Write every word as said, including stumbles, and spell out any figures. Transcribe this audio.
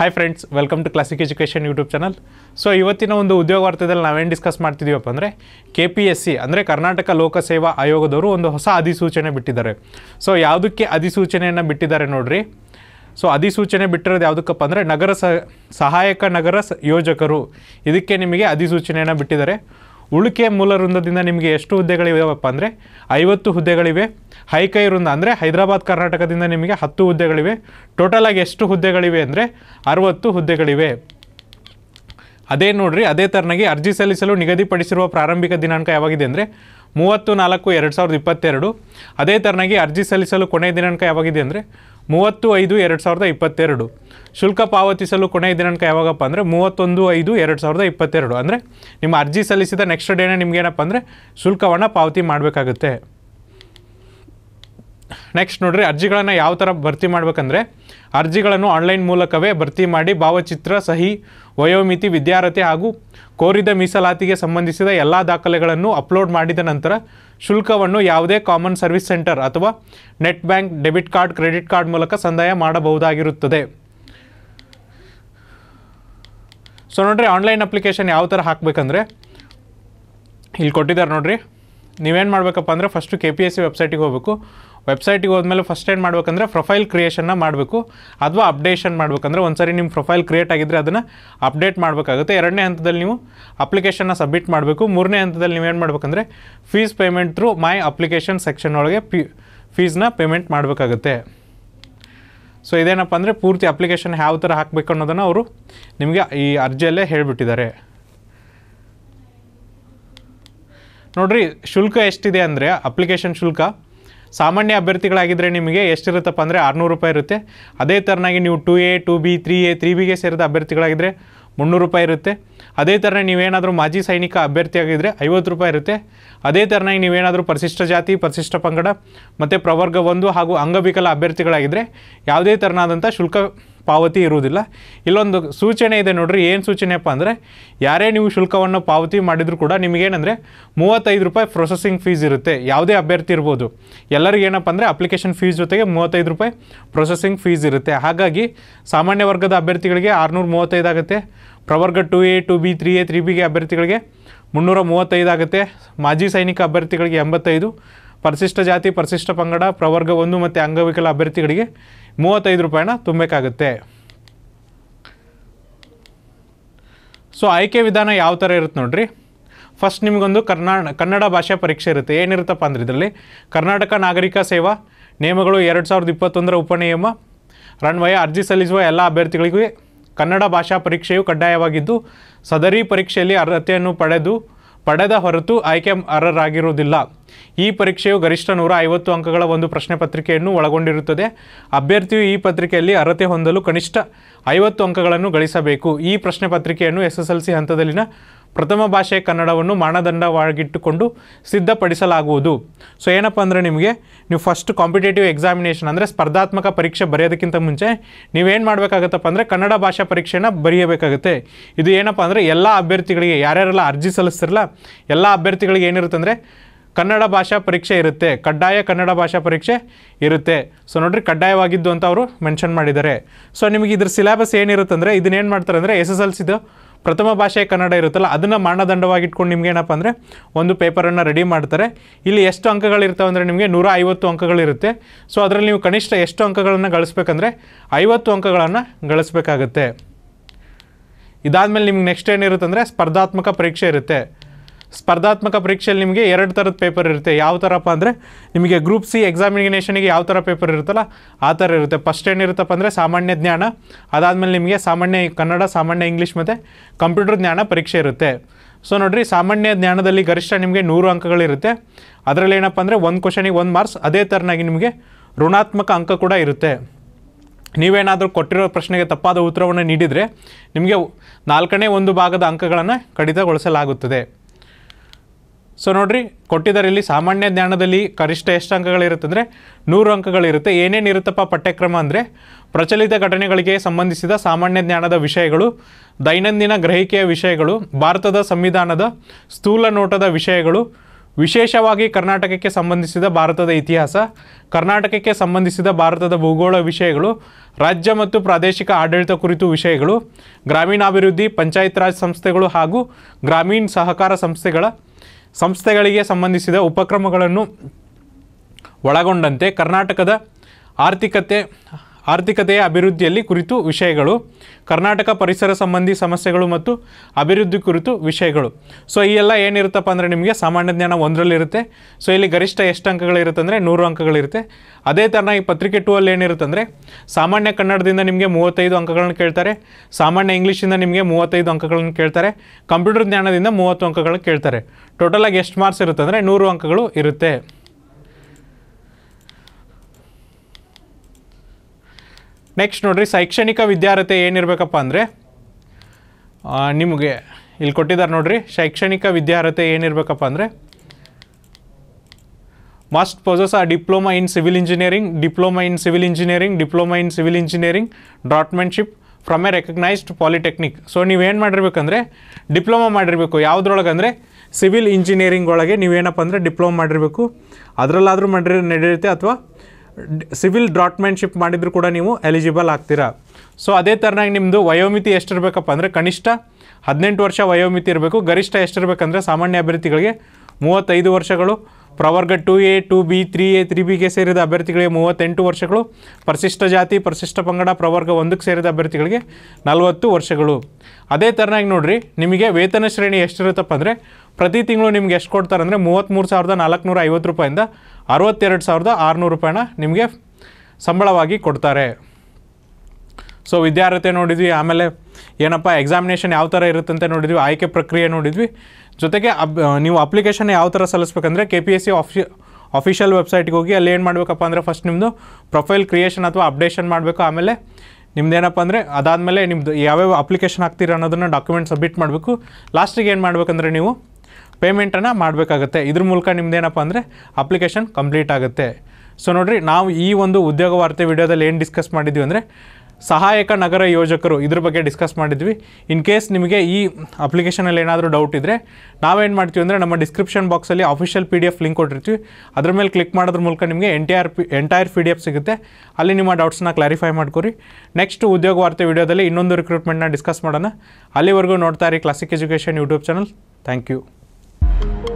Hi friends, welcome to classic education YouTube channel. So ಇವತ್ತಿನ ಒಂದು ಉದ್ಯೋಗ ವಾರ್ತೆಯಲ್ಲಿ ನಾವೇನು ಡಿಸ್ಕಸ್ ಮಾಡ್ತಿದ್ದೀವಪ್ಪ ಅಂದರೆ ಕೆ ಪಿ ಎಸ್ ಸಿ ಅಂದರೆ ಕರ್ನಾಟಕ ಲೋಕಸೇವಾ ಆಯೋಗದವರು ಒಂದು ಹೊಸ ಅಧಿಸೂಚನೆ ಬಿಟ್ಟಿದ್ದಾರೆ. ಸೊ ಯಾವುದಕ್ಕೆ ಅಧಿಸೂಚನೆಯನ್ನು ಬಿಟ್ಟಿದ್ದಾರೆ ನೋಡ್ರಿ. ಸೊ ಅಧಿಸೂಚನೆ ಬಿಟ್ಟಿರೋದು ಯಾವುದಕ್ಕಪ್ಪ ಅಂದರೆ ನಗರ ಸಹಾಯಕ ನಗರ ಯೋಜಕರು, ಇದಕ್ಕೆ ನಿಮಗೆ ಅಧಿಸೂಚನೆಯನ್ನು ಬಿಟ್ಟಿದ್ದಾರೆ. ಉಳಿಕೆ ಮೂಲ ವೃಂದದಿಂದ ನಿಮಗೆ ಎಷ್ಟು ಹುದ್ದೆಗಳಿವೆಯಪ್ಪ ಅಂದರೆ ಐವತ್ತು ಹುದ್ದೆಗಳಿವೆ. ಹೈಕೈ ವೃಂದ ಅಂದರೆ ಹೈದರಾಬಾದ್ ಕರ್ನಾಟಕದಿಂದ ನಿಮಗೆ ಹತ್ತು ಹುದ್ದೆಗಳಿವೆ. ಟೋಟಲಾಗಿ ಎಷ್ಟು ಹುದ್ದೆಗಳಿವೆ ಅಂದರೆ ಅರುವತ್ತು ಹುದ್ದೆಗಳಿವೆ. ಅದೇ ನೋಡ್ರಿ, ಅದೇ ಥರನಾಗಿ ಅರ್ಜಿ ಸಲ್ಲಿಸಲು ನಿಗದಿಪಡಿಸಿರುವ ಪ್ರಾರಂಭಿಕ ದಿನಾಂಕ ಯಾವಾಗಿದೆ ಅಂದರೆ ಮೂವತ್ತು ನಾಲ್ಕು ಎರಡು ಸಾವಿರದ ಇಪ್ಪತ್ತೆರಡು. ಅದೇ ಥರನಾಗಿ ಅರ್ಜಿ ಸಲ್ಲಿಸಲು ಕೊನೆಯ ದಿನಾಂಕ ಯಾವಾಗಿದೆ ಅಂದರೆ ಮೂವತ್ತು ಐದು ಎರಡು ಸಾವಿರದ ಇಪ್ಪತ್ತೆರಡು. ಶುಲ್ಕ ಪಾವತಿಸಲು ಕೊನೆಯ ದಿನಾಂಕ ಯಾವಾಗಪ್ಪ ಅಂದರೆ ಮೂವತ್ತೊಂದು ಐದು ಎರಡು ಸಾವಿರದ ಇಪ್ಪತ್ತೆರಡು. ಅಂದರೆ ನಿಮ್ಮ ಅರ್ಜಿ ಸಲ್ಲಿಸಿದ ನೆಕ್ಸ್ಟ್ ಡೇನೇ ನಿಮಗೇನಪ್ಪ ಅಂದರೆ ಶುಲ್ಕವನ್ನು ಪಾವತಿ ಮಾಡಬೇಕಾಗುತ್ತೆ. ನೆಕ್ಸ್ಟ್ ನೋಡ್ರಿ, ಅರ್ಜಿಗಳನ್ನು ಯಾವ ಥರ ಭರ್ತಿ ಮಾಡಬೇಕಂದ್ರೆ ಅರ್ಜಿಗಳನ್ನು ಆನ್ಲೈನ್ ಮೂಲಕವೇ ಭರ್ತಿ ಮಾಡಿ ಭಾವಚಿತ್ರ, ಸಹಿ, ವಯೋಮಿತಿ, ವಿದ್ಯಾರ್ಹತೆ ಹಾಗೂ ಕೋರಿದ ಮೀಸಲಾತಿಗೆ ಸಂಬಂಧಿಸಿದ ಎಲ್ಲ ದಾಖಲೆಗಳನ್ನು ಅಪ್ಲೋಡ್ ಮಾಡಿದ ನಂತರ ಶುಲ್ಕವನ್ನು ಯಾವುದೇ ಕಾಮನ್ ಸರ್ವಿಸ್ ಸೆಂಟರ್ ಅಥವಾ net bank, debit card, credit card ಮೂಲಕ ಸಂದಾಯ ಮಾಡಬಹುದಾಗಿರುತ್ತದೆ. ಸೊ ನೋಡ್ರಿ, ಆನ್ಲೈನ್ ಅಪ್ಲಿಕೇಶನ್ ಯಾವ ಥರ ಹಾಕಬೇಕಂದ್ರೆ ಇಲ್ಲಿ ಕೊಟ್ಟಿದ್ದಾರೆ ನೋಡ್ರಿ. ನೀವೇನು ಮಾಡಬೇಕಪ್ಪ ಅಂದರೆ first K P S C ವೆಬ್ಸೈಟಿಗೆ ಹೋಗಬೇಕು. ವೆಬ್ಸೈಟಿಗೆ ಹೋದ್ಮೇಲೆ ಫಸ್ಟ್ ಏನು ಮಾಡಬೇಕಂದ್ರೆ ಪ್ರೊಫೈಲ್ ಕ್ರಿಯೇಷನ್ನ ಮಾಡಬೇಕು ಅಥವಾ ಅಪ್ಡೇಷನ್ ಮಾಡಬೇಕಂದ್ರೆ ಒಂದು ಸರಿ ನಿಮ್ಮ ಪ್ರೊಫೈಲ್ ಕ್ರಿಯೇಟ್ ಆಗಿದ್ದರೆ ಅದನ್ನು ಅಪ್ಡೇಟ್ ಮಾಡಬೇಕಾಗುತ್ತೆ. ಎರಡನೇ ಹಂತದಲ್ಲಿ ನೀವು ಅಪ್ಲಿಕೇಶನ್ನ ಸಬ್ಮಿಟ್ ಮಾಡಬೇಕು. ಮೂರನೇ ಹಂತದಲ್ಲಿ ನೀವೇನು ಮಾಡಬೇಕಂದ್ರೆ fees payment through my application section ಒಳಗೆ ಫೀ ಫೀಸ್ನ ಪೇಮೆಂಟ್ ಮಾಡಬೇಕಾಗುತ್ತೆ. ಸೊ ಇದೇನಪ್ಪ ಅಂದರೆ ಪೂರ್ತಿ ಅಪ್ಲಿಕೇಶನ್ ಯಾವ ಥರ ಹಾಕಬೇಕು ಅನ್ನೋದನ್ನು ಅವರು ನಿಮಗೆ ಈ ಅರ್ಜಿಯಲ್ಲೇ ಹೇಳಿಬಿಟ್ಟಿದ್ದಾರೆ. ನೋಡಿರಿ, ಶುಲ್ಕ ಎಷ್ಟಿದೆ ಅಂದರೆ ಅಪ್ಲಿಕೇಶನ್ ಶುಲ್ಕ ಸಾಮಾನ್ಯ ಅಭ್ಯರ್ಥಿಗಳಾಗಿದ್ದರೆ ನಿಮಗೆ ಎಷ್ಟಿರುತ್ತಪ್ಪ ಅಂದರೆ ಆರುನೂರು ರೂಪಾಯಿ ಇರುತ್ತೆ. ಅದೇ ಥರನಾಗಿ ನೀವು two A two B three A three ಬಿಗೆ ಸೇರಿದ ಅಭ್ಯರ್ಥಿಗಳಾಗಿದ್ದರೆ ಮುನ್ನೂರು ರೂಪಾಯಿ ಇರುತ್ತೆ. ಅದೇ ಥರ ನೀವೇನಾದರೂ ಮಾಜಿ ಸೈನಿಕ ಅಭ್ಯರ್ಥಿಯಾಗಿದ್ದರೆ ಐವತ್ತು ರೂಪಾಯಿ ಇರುತ್ತೆ. ಅದೇ ಥರನಾಗಿ ನೀವೇನಾದರೂ ಪರಿಶಿಷ್ಟ ಜಾತಿ, ಪರಿಶಿಷ್ಟ ಪಂಗಡ ಮತ್ತು ಪ್ರವರ್ಗ ಒಂದು ಹಾಗೂ ಅಂಗವಿಕಲ ಅಭ್ಯರ್ಥಿಗಳಾಗಿದ್ದರೆ ಯಾವುದೇ ಥರನಾದಂಥ ಶುಲ್ಕ ಪಾವತಿ ಇರುವುದಿಲ್ಲ. ಇಲ್ಲೊಂದು ಸೂಚನೆ ಇದೆ ನೋಡ್ರಿ. ಏನು ಸೂಚನೆಯಪ್ಪ ಅಂದರೆ ಯಾರೇ ನೀವು ಶುಲ್ಕವನ್ನು ಪಾವತಿ ಮಾಡಿದರೂ ಕೂಡ ನಿಮಗೇನೆಂದರೆ ಮೂವತ್ತೈದು ರೂಪಾಯಿ ಪ್ರೊಸೆಸಿಂಗ್ ಫೀಸ್ ಇರುತ್ತೆ. ಯಾವುದೇ ಅಭ್ಯರ್ಥಿ ಇರ್ಬೋದು. ಎಲ್ಲರಿಗೇನಪ್ಪ ಅಂದರೆ ಅಪ್ಲಿಕೇಶನ್ ಫೀಸ್ ಜೊತೆಗೆ ಮೂವತ್ತೈದು ರೂಪಾಯಿ ಪ್ರೊಸೆಸಿಂಗ್ ಫೀಸ್ ಇರುತ್ತೆ. ಹಾಗಾಗಿ ಸಾಮಾನ್ಯ ವರ್ಗದ ಅಭ್ಯರ್ಥಿಗಳಿಗೆ ಆರುನೂರ ಮೂವತ್ತೈದು ಆಗುತ್ತೆ. ಪ್ರವರ್ಗ two A two B three A three ಬಿಗೆ ಅಭ್ಯರ್ಥಿಗಳಿಗೆ ಮುನ್ನೂರ ಮೂವತ್ತೈದು ಆಗುತ್ತೆ. ಮಾಜಿ ಸೈನಿಕ ಅಭ್ಯರ್ಥಿಗಳಿಗೆ ಎಂಬತ್ತೈದು, ಪರಿಶಿಷ್ಟ ಜಾತಿ, ಪರಿಶಿಷ್ಟ ಪಂಗಡ, ಪ್ರವರ್ಗ ಒಂದು ಮತ್ತು ಅಂಗವಿಕಲ ಅಭ್ಯರ್ಥಿಗಳಿಗೆ ಮೂವತ್ತೈದು ರೂಪಾಯಿನ ತುಂಬಬೇಕಾಗುತ್ತೆ. ಸೊ ಆಯ್ಕೆ ವಿಧಾನ ಯಾವ ಥರ ಇರುತ್ತೆ ನೋಡ್ರಿ. ಫಸ್ಟ್ ನಿಮಗೊಂದು ಕರ್ನಾ ಕನ್ನಡ ಭಾಷಾ ಪರೀಕ್ಷೆ ಇರುತ್ತೆ. ಏನಿರುತ್ತಪ್ಪ ಅಂದರೆ ಇದರಲ್ಲಿ ಕರ್ನಾಟಕ ನಾಗರಿಕ ಸೇವಾ ನಿಯಮಗಳು ಎರಡು ಸಾವಿರದ ಇಪ್ಪತ್ತೊಂದರ ಉಪನಿಯಮ ರನ್ವಯ ಅರ್ಜಿ ಸಲ್ಲಿಸುವ ಎಲ್ಲ ಅಭ್ಯರ್ಥಿಗಳಿಗೂ ಕನ್ನಡ ಭಾಷಾ ಪರೀಕ್ಷೆಯು ಕಡ್ಡಾಯವಾಗಿದ್ದು ಸದರಿ ಪರೀಕ್ಷೆಯಲ್ಲಿ ಅರ್ಹತೆಯನ್ನು ಪಡೆದು ಪಡೆದ ಹೊರತು ಆಯ್ಕೆ ಅರ್ಹರಾಗಿರುವುದಿಲ್ಲ. ಈ ಪರೀಕ್ಷೆಯು ಗರಿಷ್ಠ ನೂರ ಐವತ್ತು ಅಂಕಗಳ ಒಂದು ಪ್ರಶ್ನೆ ಪತ್ರಿಕೆಯನ್ನು ಒಳಗೊಂಡಿರುತ್ತದೆ. ಅಭ್ಯರ್ಥಿಯು ಈ ಪತ್ರಿಕೆಯಲ್ಲಿ ಅರ್ಹತೆ ಹೊಂದಲು ಕನಿಷ್ಠ ಐವತ್ತು ಅಂಕಗಳನ್ನು ಗಳಿಸಬೇಕು. ಈ ಪ್ರಶ್ನೆ ಪತ್ರಿಕೆಯನ್ನು ಎಸ್ ಎಸ್ ಎಲ್ ಸಿ ಹಂತದಲ್ಲಿನ ಪ್ರಥಮ ಭಾಷೆ ಕನ್ನಡವನ್ನು ಮಾನದಂಡವಾಗಿಟ್ಟುಕೊಂಡು ಸಿದ್ಧಪಡಿಸಲಾಗುವುದು. ಸೊ ಏನಪ್ಪ ಅಂದರೆ ನಿಮಗೆ ನೀವು ಫಸ್ಟ್ ಕಾಂಪಿಟೇಟಿವ್ ಎಕ್ಸಾಮಿನೇಷನ್ ಅಂದರೆ ಸ್ಪರ್ಧಾತ್ಮಕ ಪರೀಕ್ಷೆ ಬರೆಯೋದಕ್ಕಿಂತ ಮುಂಚೆ ನೀವೇನು ಮಾಡಬೇಕಾಗತ್ತಪ್ಪ ಅಂದರೆ ಕನ್ನಡ ಭಾಷಾ ಪರೀಕ್ಷೆನ ಬರೆಯಬೇಕಾಗುತ್ತೆ. ಇದು ಏನಪ್ಪ ಅಂದರೆ ಎಲ್ಲ ಅಭ್ಯರ್ಥಿಗಳಿಗೆ ಯಾರ್ಯಾರೆಲ್ಲ ಅರ್ಜಿ ಸಲ್ಲಿಸ್ತಿರಲ್ಲ ಎಲ್ಲ ಅಭ್ಯರ್ಥಿಗಳಿಗೆ ಏನಿರುತ್ತೆ ಅಂದರೆ ಕನ್ನಡ ಭಾಷಾ ಪರೀಕ್ಷೆ ಇರುತ್ತೆ. ಕಡ್ಡಾಯ ಕನ್ನಡ ಭಾಷಾ ಪರೀಕ್ಷೆ ಇರುತ್ತೆ. ಸೊ ನೋಡ್ರಿ, ಕಡ್ಡಾಯವಾಗಿದ್ದು ಅಂತ ಅವರು ಮೆನ್ಷನ್ ಮಾಡಿದ್ದಾರೆ. ಸೊ ನಿಮಗೆ ಇದ್ರ ಸಿಲೆಬಸ್ ಏನಿರುತ್ತೆ ಅಂದರೆ ಇದನ್ನೇನು ಮಾಡ್ತಾರೆ ಅಂದರೆ ಎಸ್ ಎಸ್ ಎಲ್ ಸಿದು ಪ್ರಥಮ ಭಾಷೆ ಕನ್ನಡ ಇರುತ್ತಲ್ಲ ಅದನ್ನು ಮಾನದಂಡವಾಗಿಟ್ಕೊಂಡು ನಿಮ್ಗೆ ಏನಪ್ಪ ಅಂದರೆ ಒಂದು ಪೇಪರನ್ನು ರೆಡಿ ಮಾಡ್ತಾರೆ. ಇಲ್ಲಿ ಎಷ್ಟು ಅಂಕಗಳಿರ್ತವೆ ಅಂದರೆ ನಿಮಗೆ ನೂರ ಐವತ್ತು ಅಂಕಗಳಿರುತ್ತೆ. ಸೊ ಅದರಲ್ಲಿ ನೀವು ಕನಿಷ್ಠ ಎಷ್ಟು ಅಂಕಗಳನ್ನು ಗಳಿಸ್ಬೇಕಂದ್ರೆ ಐವತ್ತು ಅಂಕಗಳನ್ನು ಗಳಿಸ್ಬೇಕಾಗತ್ತೆ. ಇದಾದಮೇಲೆ ನಿಮ್ಗೆ ನೆಕ್ಸ್ಟ್ ಏನಿರುತ್ತೆ ಅಂದರೆ ಸ್ಪರ್ಧಾತ್ಮಕ ಪರೀಕ್ಷೆ ಇರುತ್ತೆ. ಸ್ಪರ್ಧಾತ್ಮಕ ಪರೀಕ್ಷೆಯಲ್ಲಿ ನಿಮಗೆ ಎರಡು ಥರದ ಪೇಪರ್ ಇರುತ್ತೆ. ಯಾವ ಥರಪ್ಪ ಅಂದರೆ ನಿಮಗೆ ಗ್ರೂಪ್ ಸಿ ಎಕ್ಸಾಮಿನೇಷನಿಗೆ ಯಾವ ಥರ ಪೇಪರ್ ಇರುತ್ತಲ್ಲ ಆ ಥರ ಇರುತ್ತೆ. ಫಸ್ಟ್ ಏನಿರುತ್ತಪ್ಪ ಅಂದರೆ ಸಾಮಾನ್ಯ ಜ್ಞಾನ, ಅದಾದಮೇಲೆ ನಿಮಗೆ ಸಾಮಾನ್ಯ ಕನ್ನಡ, ಸಾಮಾನ್ಯ ಇಂಗ್ಲೀಷ್ ಮತ್ತು ಕಂಪ್ಯೂಟರ್ ಜ್ಞಾನ ಪರೀಕ್ಷೆ ಇರುತ್ತೆ. ಸೊ ನೋಡಿರಿ, ಸಾಮಾನ್ಯ ಜ್ಞಾನದಲ್ಲಿ ಗರಿಷ್ಠ ನಿಮಗೆ ನೂರು ಅಂಕಗಳಿರುತ್ತೆ. ಅದರಲ್ಲಿ ಏನಪ್ಪ ಅಂದರೆ ಒಂದು ಕ್ವಶನಿಗೆ ಒಂದು ಮಾರ್ಕ್ಸ್. ಅದೇ ಥರನಾಗಿ ನಿಮಗೆ ಋಣಾತ್ಮಕ ಅಂಕ ಕೂಡ ಇರುತ್ತೆ. ನೀವೇನಾದರೂ ಕೊಟ್ಟಿರೋ ಪ್ರಶ್ನೆಗೆ ತಪ್ಪಾದ ಉತ್ತರವನ್ನು ನೀಡಿದರೆ ನಿಮಗೆ ನಾಲ್ಕನೇ ಒಂದು ಭಾಗದ ಅಂಕಗಳನ್ನು ಕಡಿತಗೊಳಿಸಲಾಗುತ್ತದೆ. ಸೊ ನೋಡಿರಿ, ಕೊಟ್ಟಿದ್ದಾರೆ ಇಲ್ಲಿ ಸಾಮಾನ್ಯ ಜ್ಞಾನದಲ್ಲಿ ಗರಿಷ್ಠ ಎಷ್ಟು ಅಂಕಗಳಿರುತ್ತೆ ಅಂದರೆ ನೂರು ಅಂಕಗಳಿರುತ್ತೆ. ಏನೇನು ಇರುತ್ತಪ್ಪ ಪಠ್ಯಕ್ರಮ ಅಂದರೆ ಪ್ರಚಲಿತ ಘಟನೆಗಳಿಗೆ ಸಂಬಂಧಿಸಿದ ಸಾಮಾನ್ಯ ಜ್ಞಾನದ ವಿಷಯಗಳು, ದೈನಂದಿನ ಗ್ರಹಿಕೆಯ ವಿಷಯಗಳು, ಭಾರತದ ಸಂವಿಧಾನದ ಸ್ಥೂಲ ನೋಟದ ವಿಷಯಗಳು, ವಿಶೇಷವಾಗಿ ಕರ್ನಾಟಕಕ್ಕೆ ಸಂಬಂಧಿಸಿದ ಭಾರತದ ಇತಿಹಾಸ, ಕರ್ನಾಟಕಕ್ಕೆ ಸಂಬಂಧಿಸಿದ ಭಾರತದ ಭೂಗೋಳ ವಿಷಯಗಳು, ರಾಜ್ಯ ಮತ್ತು ಪ್ರಾದೇಶಿಕ ಆಡಳಿತ ಕುರಿತು ವಿಷಯಗಳು, ಗ್ರಾಮೀಣಾಭಿವೃದ್ಧಿ, ಪಂಚಾಯತ್ ರಾಜ್ ಸಂಸ್ಥೆಗಳು ಹಾಗೂ ಗ್ರಾಮೀಣ ಸಹಕಾರ ಸಂಸ್ಥೆಗಳ ಸಂಸ್ಥೆಗಳಿಗೆ ಸಂಬಂಧಿಸಿದ ಉಪಕ್ರಮಗಳನ್ನು ಒಳಗೊಂಡಂತೆ ಕರ್ನಾಟಕದ ಆರ್ಥಿಕತೆ ಆರ್ಥಿಕತೆಯ ಅಭಿವೃದ್ಧಿಯಲ್ಲಿ ಕುರಿತು ವಿಷಯಗಳು, ಕರ್ನಾಟಕ ಪರಿಸರ ಸಂಬಂಧಿ ಸಮಸ್ಯೆಗಳು ಮತ್ತು ಅಭಿವೃದ್ಧಿ ಕುರಿತು ವಿಷಯಗಳು. ಸೊ ಈ ಎಲ್ಲ ಏನಿರುತ್ತಪ್ಪ ಅಂದರೆ ನಿಮಗೆ ಸಾಮಾನ್ಯ ಜ್ಞಾನ ಒಂದರಲ್ಲಿರುತ್ತೆ. ಸೊ ಇಲ್ಲಿ ಗರಿಷ್ಠ ಎಷ್ಟು ಅಂಕಗಳಿರುತ್ತೆ ಅಂದರೆ ನೂರು ಅಂಕಗಳಿರುತ್ತೆ. ಅದೇ ಥರ ಈ ಪತ್ರಿಕೆ ಟೂ ಅಲ್ಲಿ ಏನಿರುತ್ತೆ ಅಂದರೆ ಸಾಮಾನ್ಯ ಕನ್ನಡದಿಂದ ನಿಮಗೆ ಮೂವತ್ತೈದು ಅಂಕಗಳನ್ನು ಕೇಳ್ತಾರೆ, ಸಾಮಾನ್ಯ ಇಂಗ್ಲೀಷಿಂದ ನಿಮಗೆ ಮೂವತ್ತೈದು ಅಂಕಗಳನ್ನು ಕೇಳ್ತಾರೆ, ಕಂಪ್ಯೂಟರ್ ಜ್ಞಾನದಿಂದ ಮೂವತ್ತು ಅಂಕಗಳನ್ನು ಕೇಳ್ತಾರೆ. ಟೋಟಲಾಗಿ ಎಷ್ಟು ಮಾರ್ಕ್ಸ್ ಇರುತ್ತೆ ಅಂದರೆ ನೂರು ಅಂಕಗಳು ಇರುತ್ತೆ. ನೆಕ್ಸ್ಟ್ ನೋಡಿರಿ, ಶೈಕ್ಷಣಿಕ ವಿದ್ಯಾರ್ಹತೆ ಏನಿರಬೇಕಪ್ಪ ಅಂದರೆ ನಿಮಗೆ ಇಲ್ಲಿ ಕೊಟ್ಟಿದ್ದಾರೆ ನೋಡಿರಿ. ಶೈಕ್ಷಣಿಕ ವಿದ್ಯಾರ್ಹತೆ ಏನಿರಬೇಕಪ್ಪ ಅಂದರೆ must possess a diploma in civil engineering, diploma in civil engineering, diploma in civil engineering draughtsmanship from a recognised polytechnic. So ನೀವೇನು ಮಾಡಿರ್ಬೇಕಂದ್ರೆ ಡಿಪ್ಲೊಮಾ ಮಾಡಿರಬೇಕು. ಯಾವುದ್ರೊಳಗೆ ಅಂದರೆ ಸಿವಿಲ್ ಇಂಜಿನಿಯರಿಂಗ್ ಒಳಗೆ ನೀವೇನಪ್ಪ ಅಂದರೆ ಡಿಪ್ಲೊಮಾ ಮಾಡಿರಬೇಕು. ಅದರಲ್ಲಾದರೂ ಮಾಡಿರಿ ನಡೆಯುತ್ತೆ, ಅಥವಾ ಸಿವಿಲ್ ಡ್ರಾಟ್ಮೆನ್ಶಿಪ್ ಮಾಡಿದರೂ ಕೂಡ ನೀವು ಎಲಿಜಿಬಲ್ ಆಗ್ತೀರಾ. ಸೊ ಅದೇ ಥರನಾಗಿ ನಿಮ್ಮದು ವಯೋಮಿತಿ ಎಷ್ಟಿರಬೇಕಪ್ಪ ಅಂದರೆ ಕನಿಷ್ಠ ಹದಿನೆಂಟು ವರ್ಷ ವಯೋಮಿತಿ ಇರಬೇಕು. ಗರಿಷ್ಠ ಎಷ್ಟಿರಬೇಕಂದ್ರೆ ಸಾಮಾನ್ಯ ಅಭ್ಯರ್ಥಿಗಳಿಗೆ ಮೂವತ್ತೈದು ವರ್ಷಗಳು, ಪ್ರವರ್ಗ two A two B three A three ಬಿಗೆ ಸೇರಿದ ಅಭ್ಯರ್ಥಿಗಳಿಗೆ ಮೂವತ್ತೆಂಟು ವರ್ಷಗಳು, ಪರಿಶಿಷ್ಟ ಜಾತಿ ಪರಿಶಿಷ್ಟ ಪಂಗಡ ಪ್ರವರ್ಗ ಒಂದಕ್ಕೆ ಸೇರಿದ ಅಭ್ಯರ್ಥಿಗಳಿಗೆ ನಲವತ್ತು ವರ್ಷಗಳು. ಅದೇ ಥರನಾಗಿ ನೋಡಿರಿ, ನಿಮಗೆ ವೇತನ ಶ್ರೇಣಿ ಎಷ್ಟಿರುತ್ತಪ್ಪ ಅಂದರೆ ಪ್ರತಿ ತಿಂಗಳು ನಿಮ್ಗೆ ಎಷ್ಟು ಕೊಡ್ತಾರೆ ಅಂದರೆ ಮೂವತ್ತ್ಮೂರು ಸಾವಿರದ ನಾಲ್ಕುನೂರ ಐವತ್ತು ರೂಪಾಯಿಂದ ಅರವತ್ತೆರಡು ಸಾವಿರದ ಆರುನೂರು ರೂಪಾಯಿನ ನಿಮಗೆ ಸಂಬಳವಾಗಿ ಕೊಡ್ತಾರೆ. ಸೊ ವಿದ್ಯಾರ್ಹತೆ ನೋಡಿದ್ವಿ, ಆಮೇಲೆ ಏನಪ್ಪ ಎಕ್ಸಾಮಿನೇಷನ್ ಯಾವ ಥರ ಇರುತ್ತಂತೆ ನೋಡಿದ್ವಿ, ಆಯ್ಕೆ ಪ್ರಕ್ರಿಯೆ ನೋಡಿದ್ವಿ. ಜೊತೆಗೆ ಅಬ್ ನೀವು ಅಪ್ಲಿಕೇಶನ್ ಯಾವ ಥರ ಸಲ್ಲಿಸ್ಬೇಕಂದ್ರೆ ಕೆ ಪಿ ಎಸ್ ಸಿ ಆಫಿ ಅಫಿಷಿಯಲ್ ವೆಬ್ಸೈಟ್ಗೆ ಹೋಗಿ ಅಲ್ಲಿ ಏನು ಮಾಡಬೇಕಪ್ಪ ಅಂದರೆ ಫಸ್ಟ್ ನಿಮ್ಮದು ಪ್ರೊಫೈಲ್ ಕ್ರಿಯೇಷನ್ ಅಥವಾ ಅಪ್ಡೇಷನ್ ಮಾಡಬೇಕು. ಆಮೇಲೆ ನಿಮ್ದು ಏನಪ್ಪ ಅಂದರೆ ಅದಾದಮೇಲೆ ನಿಮ್ಮದು ಯಾವ್ಯಾವ ಅಪ್ಲಿಕೇಶನ್ ಹಾಕ್ತೀರ ಅನ್ನೋದನ್ನು ಡಾಕ್ಯುಮೆಂಟ್ ಸಬ್ಮಿಟ್ ಮಾಡಬೇಕು. ಲಾಸ್ಟಿಗೆ ಏನು ಮಾಡಬೇಕಂದ್ರೆ ನೀವು ಪೇಮೆಂಟನ್ನು ಮಾಡಬೇಕಾಗುತ್ತೆ. ಇದ್ರ ಮೂಲಕ ನಿಮ್ದು ಏನಪ್ಪ ಅಂದರೆ ಅಪ್ಲಿಕೇಶನ್ ಕಂಪ್ಲೀಟ್ ಆಗುತ್ತೆ. ಸೊ ನೋಡಿರಿ, ನಾವು ಈ ಒಂದು ಉದ್ಯೋಗ ವಾರ್ತೆ ವಿಡಿಯೋದಲ್ಲಿ ಏನು ಡಿಸ್ಕಸ್ ಮಾಡಿದ್ವಿ ಅಂದರೆ ಸಹಾಯಕ ನಗರ ಯೋಜಕರು ಇದ್ರ ಬಗ್ಗೆ ಡಿಸ್ಕಸ್ ಮಾಡಿದ್ವಿ. ಇನ್ ಕೇಸ್ ನಿಮಗೆ ಈ ಅಪ್ಲಿಕೇಶನಲ್ಲಿ ಏನಾದರೂ ಡೌಟ್ ಇದ್ದರೆ ನಾವೇನು ಮಾಡ್ತೀವಿ ಅಂದರೆ ನಮ್ಮ ಡಿಸ್ಕ್ರಿಪ್ಷನ್ ಬಾಕ್ಸಲ್ಲಿ official P D F link ಕೊಟ್ಟಿರ್ತೀವಿ. ಅದ್ರ ಮೇಲೆ ಕ್ಲಿಕ್ ಮಾಡೋದ್ರ ಮೂಲಕ ನಿಮಗೆ entire P entire P D F ಸಿಗುತ್ತೆ. ಅಲ್ಲಿ ನಿಮ್ಮ ಡೌಟ್ಸ್ನ ಕ್ಲಾರಿಫೈ ಮಾಡ್ಕೊರಿ. ನೆಕ್ಸ್ಟ್ ಉದ್ಯೋಗ ವಾರ್ತೆ ವಿಡಿಯೋದಲ್ಲಿ ಇನ್ನೊಂದು ರಿಕ್ರೂಟ್ಮೆಂಟ್ನ ಡಿಸ್ಕಸ್ ಮಾಡೋಣ. ಅಲ್ಲಿವರೆಗೂ ನೋಡ್ತಾ ಇರಿ Classic education YouTube channel. Thank you.